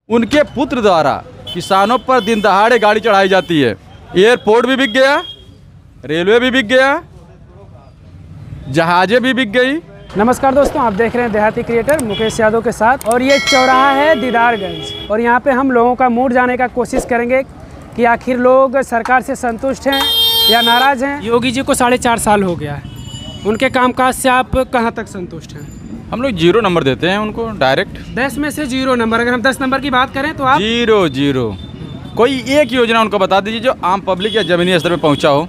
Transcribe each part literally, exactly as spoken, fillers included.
उनके पुत्र द्वारा किसानों पर दिन दहाड़े गाड़ी चढ़ाई जाती है। एयरपोर्ट भी बिक गया, रेलवे भी बिक गया, जहाजें भी बिक गई। नमस्कार दोस्तों, आप देख रहे हैं देहाती क्रिएटर मुकेश यादव के साथ, और ये चौराहा है दीदारगंज। और यहाँ पे हम लोगों का मूड जाने का कोशिश करेंगे कि आखिर लोग सरकार से संतुष्ट हैं या नाराज़ हैं। योगी जी को साढ़े चार साल हो गया है, उनके कामकाज से आप कहाँ तक संतुष्ट हैं? हम लोग जीरो नंबर देते हैं उनको, डायरेक्ट दस में से जीरो नंबर। अगर हम दस नंबर की बात करें तो आप जीरो जीरो। कोई एक योजना उनको बता दीजिए जो आम पब्लिक या जमीनी स्तर पे पहुंचा हो।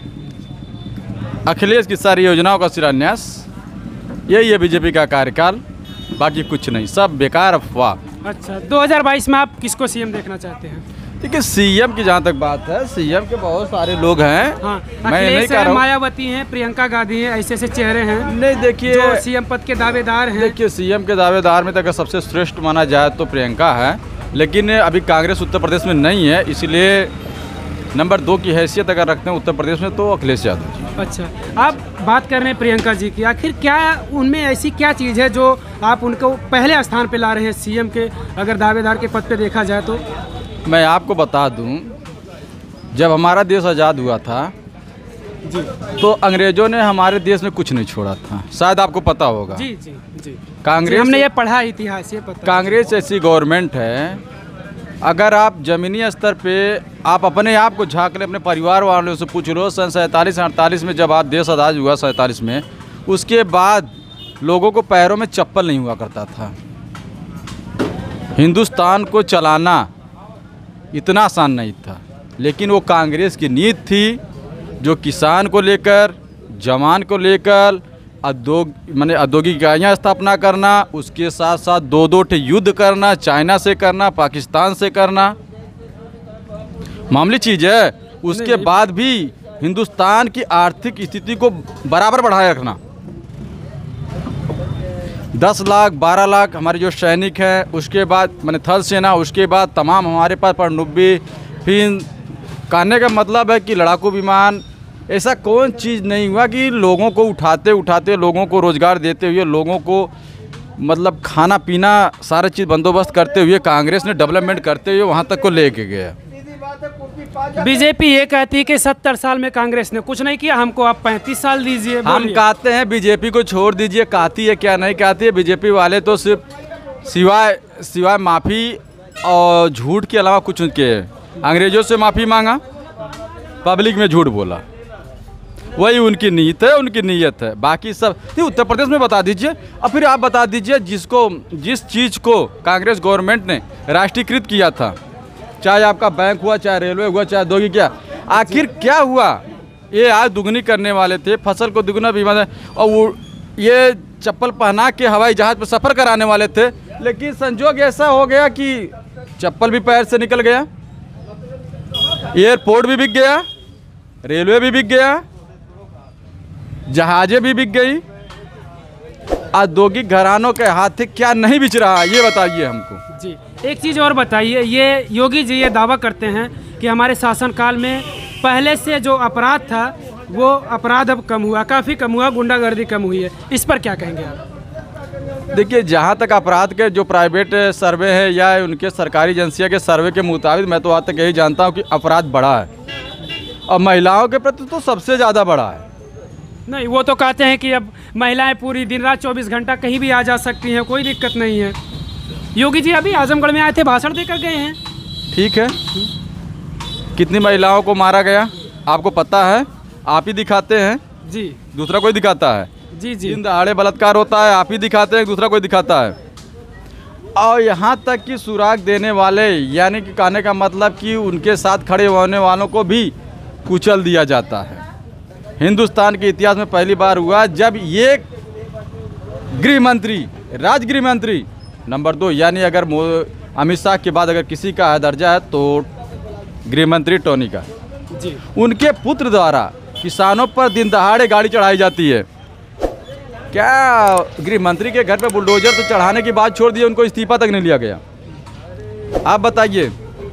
अखिलेश की सारी योजनाओं का शिलान्यास, यही है बीजेपी का कार्यकाल, बाकी कुछ नहीं, सब बेकार अफवाह। अच्छा, दो हज़ार बाईस में आप किसको सीएम देखना चाहते हैं? देखिए, सीएम की जहाँ तक बात है, सीएम के बहुत सारे लोग हैं। हाँ, मैं नहीं अखिलेश कह रहा हैं, हूँ। मायावती हैं, प्रियंका गांधी हैं, ऐसे ऐसे चेहरे हैं नहीं, देखिए जो सीएम पद के दावेदार हैं। देखिए, सीएम के दावेदार में तो अगर सबसे श्रेष्ठ माना जाए तो प्रियंका है, लेकिन अभी कांग्रेस उत्तर प्रदेश में नहीं है, इसलिए नंबर दो की हैसियत अगर रखते हैं उत्तर प्रदेश में तो अखिलेश यादव जी। अच्छा, आप बात कर रहे हैं प्रियंका जी की, आखिर क्या उनमें ऐसी क्या चीज़ है जो आप उनको पहले स्थान पे ला रहे हैं सीएम के, अगर दावेदार के पद पे देखा जाए तो? मैं आपको बता दूं, जब हमारा देश आज़ाद हुआ था जी, तो अंग्रेजों ने हमारे देश में कुछ नहीं छोड़ा था, शायद आपको पता होगा। जी जी जी कांग्रेस, हमने ये पढ़ा इतिहास, ये पता। कांग्रेस ऐसी गवर्नमेंट है, अगर आप ज़मीनी स्तर पे आप अपने आप को झाँक ले, अपने परिवार वालों से पूछ लो, सन सैंतालीस अड़तालीस में जब आप देश आज़ाद हुआ सैंतालीस में, उसके बाद लोगों को पैरों में चप्पल नहीं हुआ करता था। हिंदुस्तान को चलाना इतना आसान नहीं था, लेकिन वो कांग्रेस की नीति थी जो किसान को लेकर, जवान को लेकर उद्योग माने औद्योगिक इकाइयाँ स्थापना करना, उसके साथ साथ दो दो ठे युद्ध करना, चाइना से करना, पाकिस्तान से करना, मामूली चीज़ है। उसके बाद भी हिंदुस्तान की आर्थिक स्थिति को बराबर बढ़ाए रखना। दस लाख बारह लाख हमारे जो सैनिक हैं, उसके बाद मैंने थल सेना, उसके बाद तमाम हमारे पास पनडुब्बी, फिर कहने का मतलब है कि लड़ाकू विमान, ऐसा कौन चीज़ नहीं हुआ कि लोगों को उठाते उठाते, लोगों को रोज़गार देते हुए, लोगों को मतलब खाना पीना सारा चीज़ बंदोबस्त करते हुए, कांग्रेस ने डेवलपमेंट करते हुए वहाँ तक को लेके गया। बीजेपी ये कहती है कि सत्तर साल में कांग्रेस ने कुछ नहीं किया, हमको आप पैंतीस साल दीजिए। हम कहते हैं बीजेपी को छोड़ दीजिए, कहती है क्या नहीं कहती है। बीजेपी वाले तो सिर्फ सिवाय सिवाय माफ़ी और झूठ के अलावा कुछ नहीं किए। अंग्रेजों से माफ़ी मांगा, पब्लिक में झूठ बोला, वही उनकी नीयत है, उनकी नीयत है। बाकी सब उत्तर प्रदेश में बता दीजिए, और फिर आप बता दीजिए जिसको जिस चीज़ को कांग्रेस गवर्नमेंट ने राष्ट्रीयकृत किया था, चाहे आपका बैंक हुआ, चाहे रेलवे हुआ, चाहे दोगी, क्या आखिर क्या हुआ? ये आय दुगनी करने वाले थे, फसल को दुगना बीमा, और वो ये चप्पल पहना के हवाई जहाज़ पर सफ़र कराने वाले थे, लेकिन संजोग ऐसा हो गया कि चप्पल भी पैर से निकल गया, एयरपोर्ट भी बिक गया, रेलवे भी बिक गया, जहाजें भी बिक गई। औद्योगिक घरानों के हाथ क्या नहीं बिच रहा, ये बताइए हमको। जी, एक चीज़ और बताइए, ये योगी जी ये दावा करते हैं कि हमारे शासनकाल में पहले से जो अपराध था वो अपराध अब कम हुआ, काफ़ी कम हुआ, गुंडागर्दी कम हुई है, इस पर क्या कहेंगे आप? देखिए, जहाँ तक अपराध के जो प्राइवेट सर्वे है या उनके सरकारी एजेंसियों के सर्वे के मुताबिक, मैं तो आज तक यही जानता हूँ कि अपराध बढ़ा है, और महिलाओं के प्रति तो सबसे ज़्यादा बढ़ा है। नहीं, वो तो कहते हैं कि अब महिलाएं पूरी दिन रात चौबीस घंटा कहीं भी आ जा सकती हैं, कोई दिक्कत नहीं है। योगी जी अभी आजमगढ़ में आए थे, भाषण देकर गए हैं। ठीक है, कितनी महिलाओं को मारा गया आपको पता है? आप ही दिखाते हैं जी, दूसरा कोई दिखाता है? जी जी, दिन दहाड़े बलात्कार होता है, आप ही दिखाते हैं, दूसरा कोई दिखाता है। और यहाँ तक कि सुराग देने वाले, यानी कि कहने का मतलब कि उनके साथ खड़े होने वालों को भी कुचल दिया जाता है। हिंदुस्तान के इतिहास में पहली बार हुआ जब ये गृह मंत्री, राज्य गृह मंत्री नंबर दो, यानी अगर अमित शाह के बाद अगर किसी का दर्जा है तो गृह मंत्री टोनी का जी, उनके पुत्र द्वारा किसानों पर दिन दहाड़े गाड़ी चढ़ाई जाती है। क्या गृह मंत्री के घर पे बुलडोजर तो चढ़ाने की बात छोड़ दी, उनको इस्तीफा तक नहीं लिया गया। आप बताइए,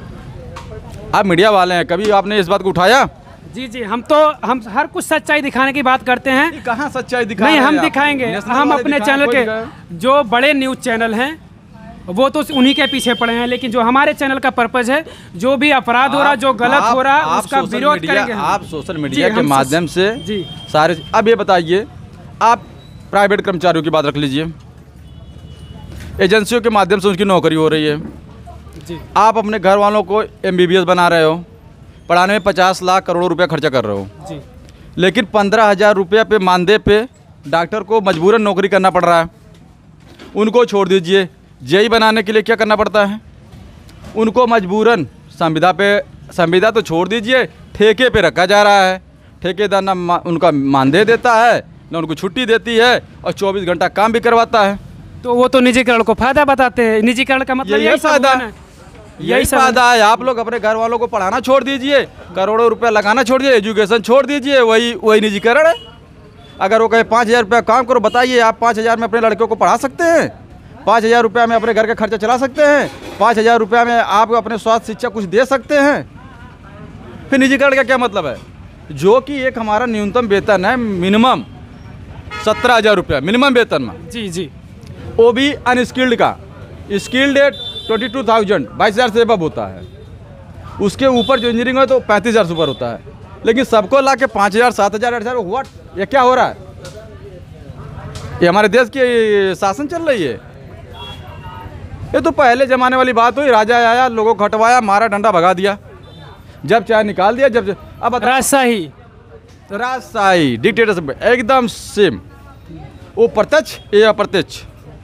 आप मीडिया वाले हैं, कभी आपने इस बात को उठाया? जी जी, हम तो हम हर कुछ सच्चाई दिखाने की बात करते हैं। कहाँ सच्चाई दिखा नहीं, हम दिखाएंगे, हम अपने चैनल के जो बड़े न्यूज़ चैनल हैं वो तो उन्हीं के पीछे पड़े हैं, लेकिन जो हमारे चैनल का पर्पज है, जो भी अपराध हो रहा, जो गलत आप, हो रहा, आप उसका सोशल विरोध मीडिया- करेंगे हम। आप सोशल मीडिया जी, के हम माध्यम से जी सारे। अब ये बताइए, आप प्राइवेट कर्मचारियों की बात रख लीजिए, एजेंसियों के माध्यम से उनकी नौकरी हो रही है। जी आप अपने घर वालों को एम बी बी एस बना रहे हो, पढ़ाने में पचास लाख करोड़ों रुपया खर्चा कर रहे हो, जी लेकिन पंद्रह हज़ार रुपये पे मानदेय पे डॉक्टर को मजबूरन नौकरी करना पड़ रहा है। उनको छोड़ दीजिए, जेई बनाने के लिए क्या करना पड़ता है, उनको मजबूरन संविदा पे, संविदा तो छोड़ दीजिए, ठेके पे रखा जा रहा है। ठेकेदार ना मा, उनका मानदेय देता है, ना उनको छुट्टी देती है, और चौबीस घंटा काम भी करवाता है। तो वो तो निजीकरण को फायदा बताते हैं। निजीकरण का मतलब यही यही सब फायदा हुआ ना। यही यही सब फायदा है। आप लोग अपने घर वालों को पढ़ाना छोड़ दीजिए, करोड़ों रुपया लगाना छोड़ दीजिए, एजुकेशन छोड़ दीजिए, वही वही निजीकरण है। अगर वो कहे पाँच हज़ार रुपया काम करो, बताइए आप पाँच हज़ार में अपने लड़कों को पढ़ा सकते हैं? पाँच हज़ार रुपया में अपने घर का खर्चा चला सकते हैं? पाँच हज़ार रुपया में आप अपने स्वास्थ्य शिक्षा कुछ दे सकते हैं? फिर निजीकरण का क्या मतलब है? जो कि एक हमारा न्यूनतम वेतन है, मिनिमम सत्रह हज़ार रुपया मिनिमम वेतन में, जी जी वो भी अनस्किल्ड का। स्किल्ड है ट्वेंटी टू थाउजेंड बाईस हज़ार से अब होता है। उसके ऊपर जो इंजीनियरिंग है तो पैंतीस हज़ार से ऊपर होता है, लेकिन सबको ला के पाँच हज़ार सात हज़ार आठ हज़ार व्हाट, ये क्या हो रहा है? ये हमारे देश की शासन चल रही है? ये तो पहले ज़माने वाली बात हुई, राजा आया, लोगों को हटवाया, मारा, डंडा भगा दिया, जब चाहे निकाल दिया, जब अब राजशाही राजशाही डिक्टेटरशिप एकदम सेम। वो प्रत्यक्ष, ये अप्रत्यक्ष।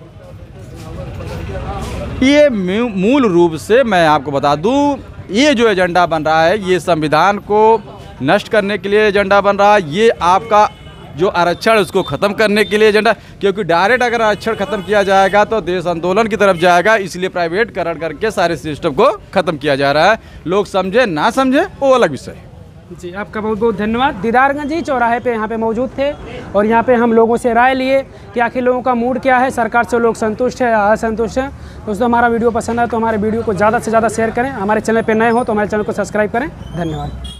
ये म्यू- मूल रूप से मैं आपको बता दूं, ये जो एजेंडा बन रहा है, ये संविधान को नष्ट करने के लिए एजेंडा बन रहा है। ये आपका जो आरक्षण है उसको ख़त्म करने के लिए एजेंडा, क्योंकि डायरेक्ट अगर आरक्षण ख़त्म किया जाएगा तो देश आंदोलन की तरफ जाएगा, इसलिए प्राइवेटकरण करके सारे सिस्टम को ख़त्म किया जा रहा है। लोग समझे ना समझे वो अलग विषय है। जी, आपका बहुत बहुत धन्यवाद। दीदारगंज ही चौराहे पे यहाँ पे मौजूद थे और यहाँ पे हम लोगों से राय लिए कि आखिर लोगों का मूड क्या है, सरकार से लोग संतुष्ट है या असंतुष्ट है। दोस्तों, हमारा वीडियो पसंद आए तो हमारे वीडियो को ज़्यादा से ज़्यादा शेयर करें, हमारे चैनल पे नए हो तो हमारे चैनल को सब्सक्राइब करें। धन्यवाद।